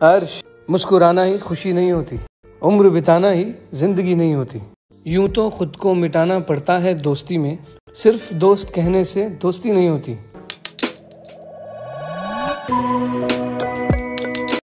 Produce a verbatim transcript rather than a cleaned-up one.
अर्श, मुस्कुराना ही खुशी नहीं होती, उम्र बिताना ही जिंदगी नहीं होती। यूं तो खुद को मिटाना पड़ता है दोस्ती में, सिर्फ दोस्त कहने से दोस्ती नहीं होती।